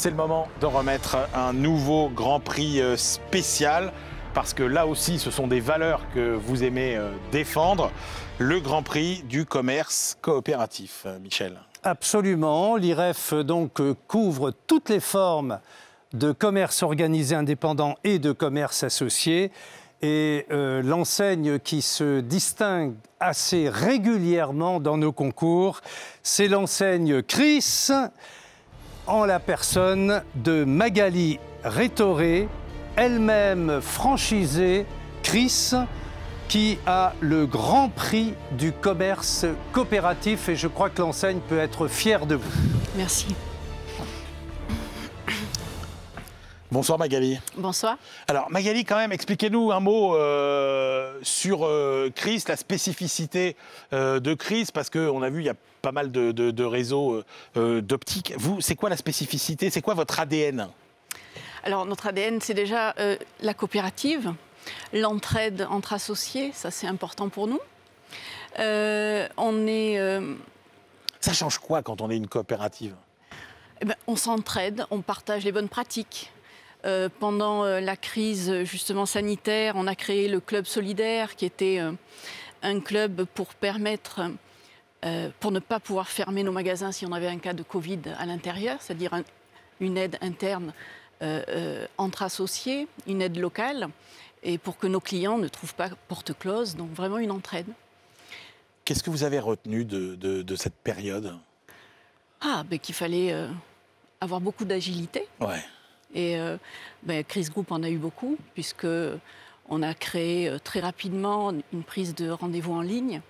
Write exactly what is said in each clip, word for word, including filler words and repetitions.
c'est le moment de remettre un nouveau Grand Prix spécial, parce que là aussi, ce sont des valeurs que vous aimez défendre. Le Grand Prix du commerce coopératif, Michel. Absolument. L'I R E F donc couvre toutes les formes de commerce organisé indépendant et de commerce associé. Et euh, l'enseigne qui se distingue assez régulièrement dans nos concours, c'est l'enseigne Chris, en la personne de Magali Rétoré, elle-même franchisée Chris, qui a le Grand Prix du commerce coopératif. Et je crois que l'enseigne peut être fière de vous. Merci. Bonsoir Magali. Bonsoir. Alors Magali, quand même, expliquez-nous un mot euh, sur euh, Chris, la spécificité euh, de Chris, parce qu'on a vu, il y a pas mal de, de, de réseaux euh, d'optique. Vous, c'est quoi la spécificité? C'est quoi votre A D N? Alors notre A D N, c'est déjà euh, la coopérative, l'entraide entre associés, ça c'est important pour nous. Euh, on est... Euh... Ça change quoi quand on est une coopérative? Eh ben, on s'entraide, on partage les bonnes pratiques. Euh, pendant euh, la crise justement sanitaire, on a créé le Club Solidaire, qui était euh, un club pour permettre, euh, pour ne pas pouvoir fermer nos magasins si on avait un cas de Covid à l'intérieur, c'est-à-dire un, une aide interne euh, euh, entre associés, une aide locale, et pour que nos clients ne trouvent pas porte close, donc vraiment une entraide. Qu'est-ce que vous avez retenu de, de, de cette période? Ah, ben, qu'il fallait euh, avoir beaucoup d'agilité. Ouais. Et euh, ben, Chris Group en a eu beaucoup, puisqu'on a créé euh, très rapidement une prise de rendez-vous en ligne.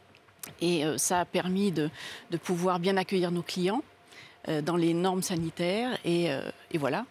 Et euh, ça a permis de, de pouvoir bien accueillir nos clients euh, dans les normes sanitaires. Et, euh, et voilà.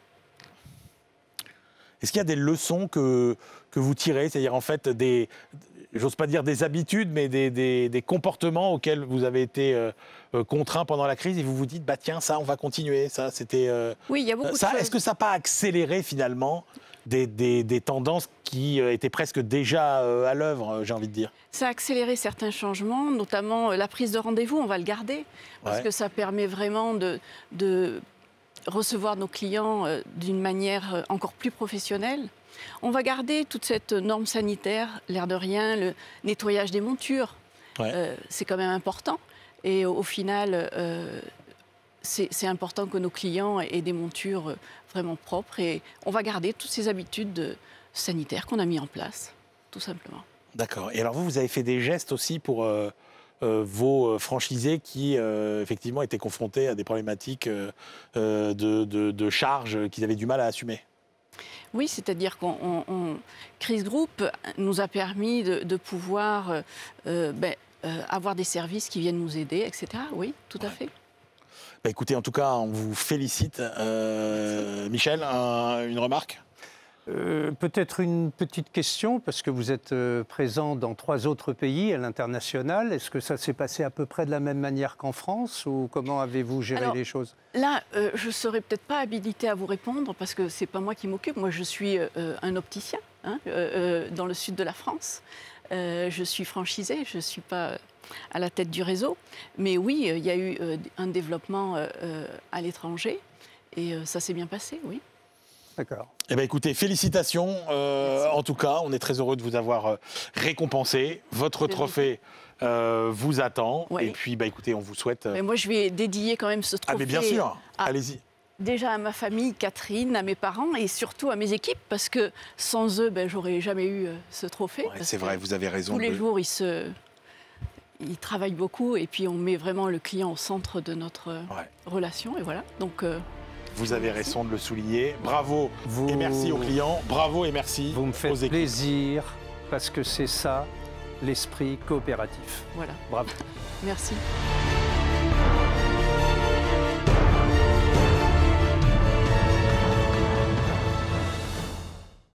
Est-ce qu'il y a des leçons que, que vous tirez? C'est-à-dire, en fait, des, j'ose pas dire des habitudes, mais des, des, des comportements auxquels vous avez été euh, euh, contraints pendant la crise et vous vous dites, bah tiens, ça, on va continuer. Ça, c'était. Euh, oui, il y a beaucoup ça, de choses. Est-ce que ça n'a pas accéléré finalement des, des, des tendances qui euh, étaient presque déjà euh, à l'œuvre, j'ai envie de dire? Ça a accéléré certains changements, notamment euh, la prise de rendez-vous. On va le garder parce ouais. que ça permet vraiment de, de recevoir nos clients euh, d'une manière euh, encore plus professionnelle. On va garder toute cette norme sanitaire, l'air de rien, le nettoyage des montures, ouais. euh, c'est quand même important. Et au, au final, euh, c'est important que nos clients aient des montures vraiment propres. Et on va garder toutes ces habitudes sanitaires qu'on a mis en place, tout simplement. D'accord. Et alors vous, vous avez fait des gestes aussi pour euh, euh, vos franchisés qui, euh, effectivement, étaient confrontés à des problématiques euh, de, de, de charges qu'ils avaient du mal à assumer. Oui, c'est-à-dire qu'on Chris Group nous a permis de, de pouvoir euh, ben, euh, avoir des services qui viennent nous aider, et cetera. Oui, tout à ouais. fait. Bah, écoutez, en tout cas, on vous félicite. Euh, Michel, un, une remarque? Euh, Peut-être une petite question, parce que vous êtes euh, présent dans trois autres pays à l'international. Est-ce que ça s'est passé à peu près de la même manière qu'en France, ou comment avez-vous géré Alors, les choses? Là, euh, je ne serais peut-être pas habilitée à vous répondre, parce que ce n'est pas moi qui m'occupe. Moi, je suis euh, un opticien hein, euh, dans le sud de la France. Euh, je suis franchisée, je ne suis pas à la tête du réseau. Mais oui, il y a eu euh, un développement euh, à l'étranger, et euh, ça s'est bien passé, oui. D'accord. Eh bien, écoutez, félicitations. Euh, en tout cas, on est très heureux de vous avoir euh, récompensé. Votre trophée euh, vous attend. Oui. Et puis, bah, écoutez, on vous souhaite... Euh... Mais moi, je vais dédier quand même ce trophée. Ah, mais bien sûr. Allez-y. Déjà à ma famille, Catherine, à mes parents et surtout à mes équipes, parce que sans eux, ben, j'aurais jamais eu euh, ce trophée. Ouais, c'est vrai, vous avez raison. Tous les de... jours, ils, se... ils travaillent beaucoup et puis on met vraiment le client au centre de notre ouais. relation. Et voilà. Donc... Euh... Vous avez raison de le souligner. Bravo vous... et merci aux clients. Bravo et merci Vous me faites aux équipes. plaisir, parce que c'est ça, l'esprit coopératif. Voilà. Bravo. Merci.